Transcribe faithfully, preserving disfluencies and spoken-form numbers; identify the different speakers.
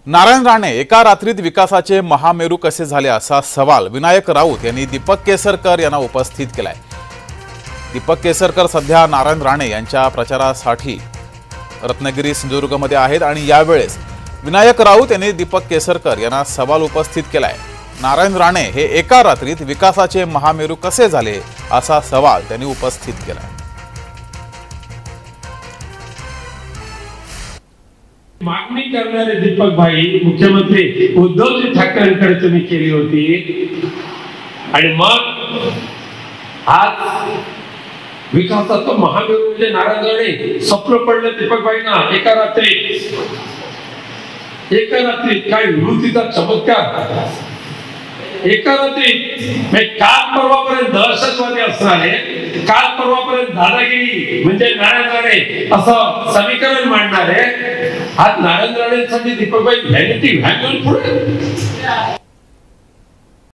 Speaker 1: नारायण राणे एका रात्रीत विकासाचे महामेरू कसे झाले असा सवाल विनायक राऊत यांनी दीपक केसरकर यांना उपस्थित केलाय। दीपक केसरकर सध्या नारायण राणे यांच्या प्रचारासाठी रत्नागिरी सिंधुदुर्गमध्ये आहेत आणि यावेळेस विनायक राऊत यांनी दीपक केसरकर यांना सवाल उपस्थित केलाय। नारायण राणे हे एका रात्रीत विकासाचे महामेरू कसे झाले असा सवाल त्यांनी उपस्थित केलाय।
Speaker 2: मागणी करणारे दीपक भाई मुख्यमंत्री उद्धव ठाकरेंकडे तुम्ही केली होती आणि मग आज विकासाचा महामेरू म्हणजे नारायण राणे स्वप्न पडलं दीपक भाईंना एका रात्रीत एका रात्रीत काय विभूतीचा चमत्कार एका रात्रीत काल परवापर्यंत दहशतवादी असणारे काल परवापर्यंत दादागिरी म्हणजे नारायण राणे असं समीकरण मांडणारे आज नारायण राणेंसाठी दीपकभाई व्हॅनिटी व्हॅन घेऊन पुढे